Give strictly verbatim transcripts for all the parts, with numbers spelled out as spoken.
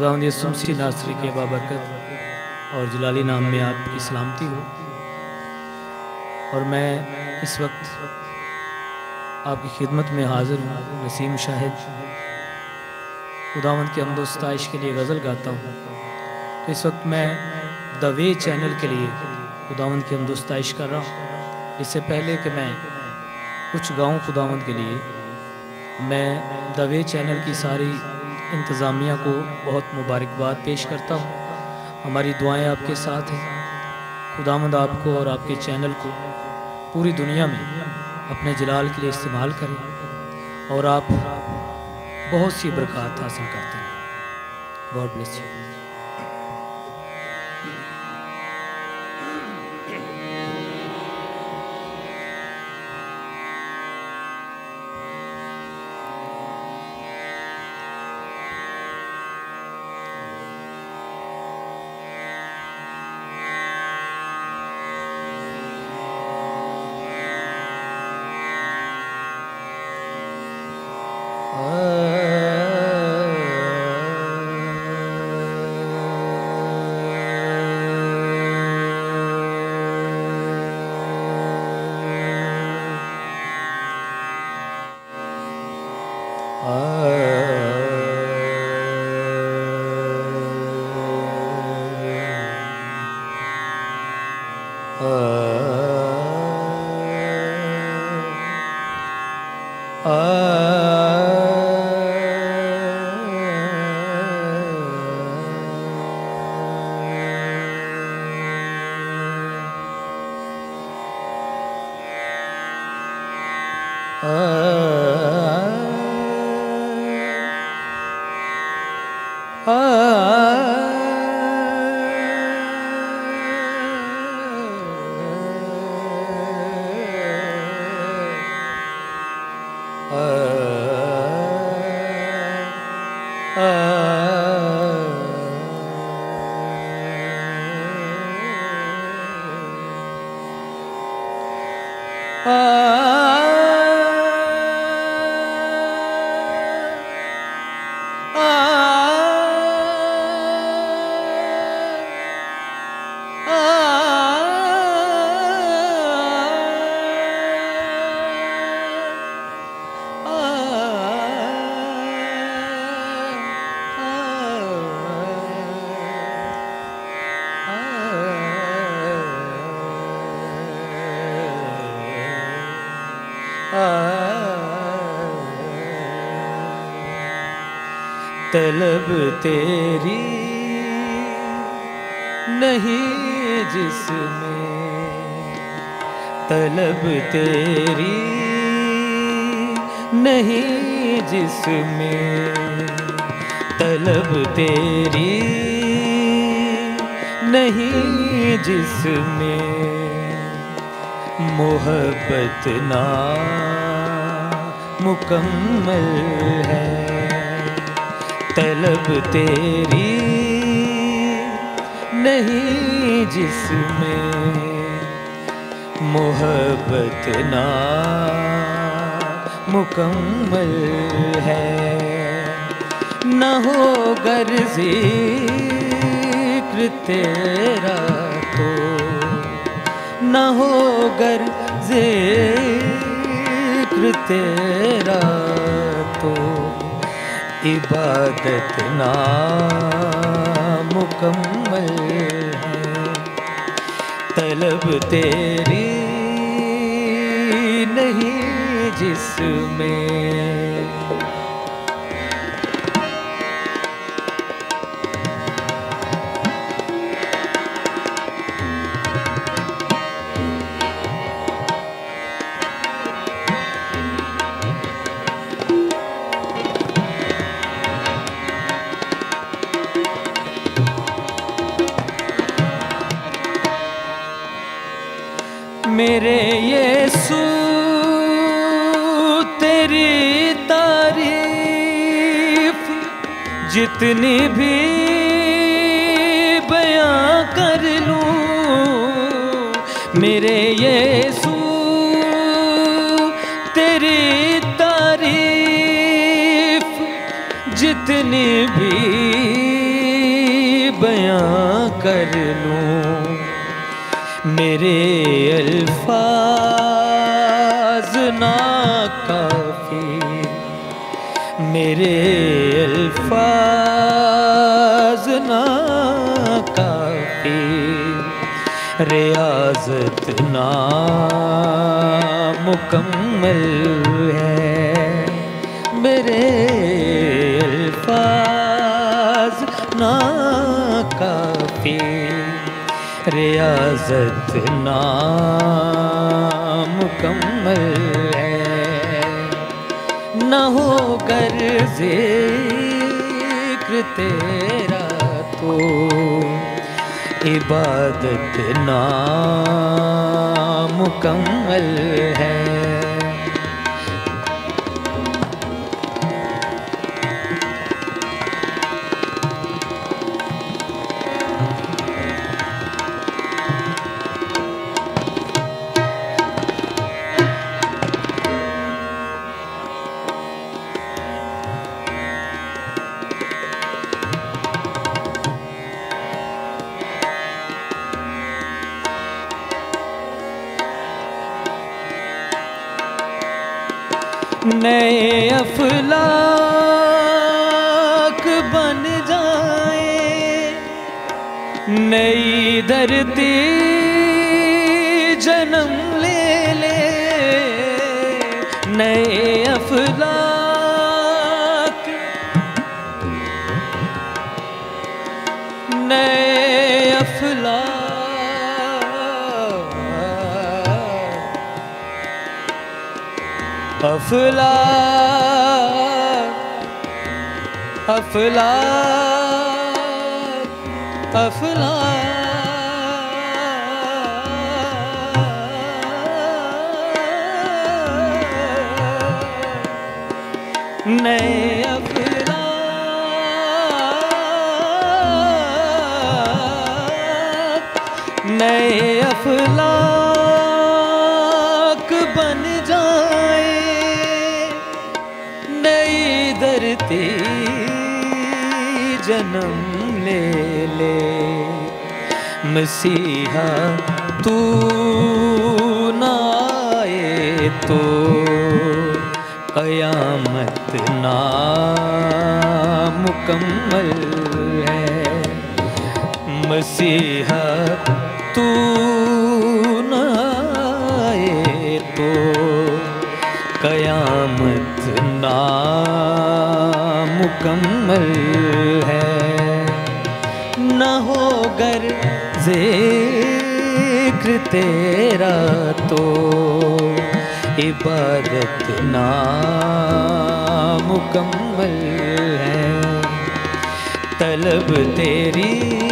खुदावंद यसुम मसीह नासरी के बाबरकत और जलाली नाम में आपकी सलामती हो। और मैं इस वक्त आपकी खिदमत में हाजिर हूँ। वसीम शाहिद खुदावंद के हम्द सताइश के लिए गज़ल गाता हूँ। तो इस वक्त मैं द वे चैनल के लिए खुदावंद की हम्द सताइश कर रहा हूँ। इससे पहले कि मैं कुछ गाऊँ खुदावंद के लिए, मैं द वे चैनल की सारी इंतज़ामिया को बहुत मुबारकबाद पेश करता हूँ। हमारी दुआएं आपके साथ हैं। खुदावंद आपको और आपके चैनल को पूरी दुनिया में अपने जलाल के लिए इस्तेमाल करें और आप बहुत सी बरक़ात हासिल करते हैं। God bless you. तलब तेरी नहीं जिसमें, तलब तेरी नहीं जिसमें, तलब तेरी नहीं जिसमें मोहब्बत ना मुकम्मल है। तलब तेरी नहीं जिसमें मोहब्बत ना मुकम्मल है। न हो गर ज़िक्र तेरा तो, न हो गर ज़िक्र तेरा तो इबादत ना मुकम्मल है। तलब तेरी नहीं जिसमें, मेरे यीशु तेरी तारीफ जितनी भी बयां कर लूं, मेरे यीशु तेरी तारीफ जितनी भी कर लूं, मेरे अल्फाज ना काफी, मेरे अल्फाज ना काफी, रियाज़त ना मुकम्मल है, मेरे अल्फाज ना काफी, रियाज़त ना मुकम्मल है। न हो कर ज़िक्र तेरा तो इबादत ना मुकम्मल है। नए अफलाक बन जाए, नई धरती जन्म ले ले, नए अफलाक, नए अफलाक, अफलाक, अफलाक, अफलाक, नए अफलाक, नए अफलाक बन जाए, नई धरती जन्म ले ले, मसीहा तू ना आए तो क़यामत ना मुकम्मल है, मसीहा तू ना आए तो क़यामत ना मुकम्मल है। न हो गर ज़िक्र तेरा तो इबादत ना मुकम्मल है, तलब तेरी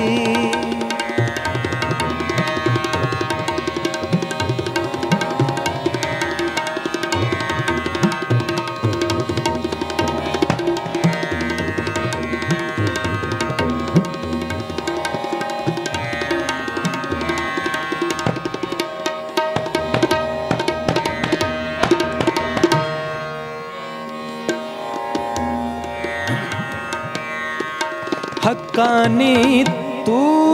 हक्कानी तू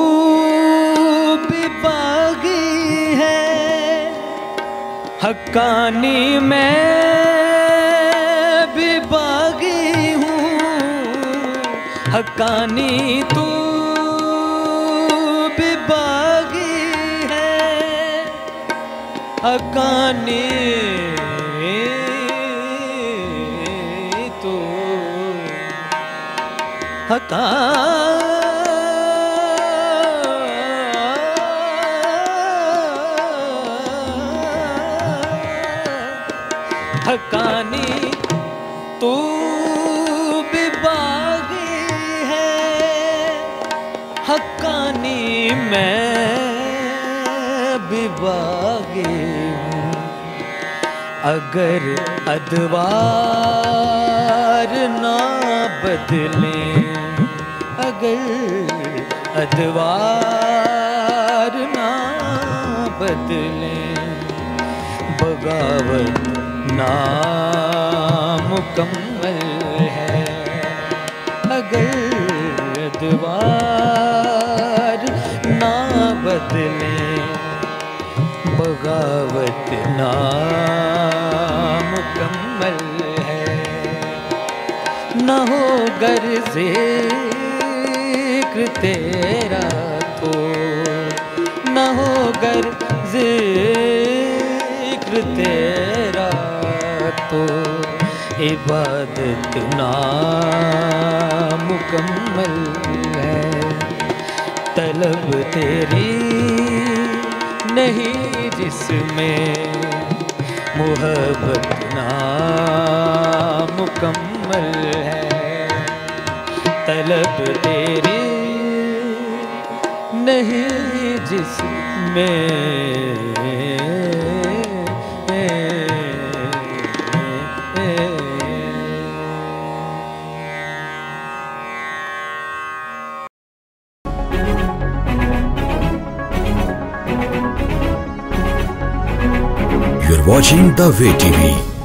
भी बागी है, हक्कानी मैं भी बागी हूँ, हक्कानी तू भी बागी है, हक्कानी तू हक्का हक्कानी तू भी बागी है, हक्कानी मैं भी बागी हूँ, अगर अदवार ना बदलें, अगर अदवार ना बदलें, बगावत नामुकम्मल है, अगर अदवार बदलें, बगावत नामुकम्मल है। न हो गर्ज़े ज़िक्र तेरा तो, न हो गर्ज़े ज़िक्र तेरा तो, इबादत नामुकम्मल है। तलब तेरी नहीं जिसमें, मोहब्बत नामुकम्मल है। तलब तेरी नहीं जिसमें, You're watching The Way T V.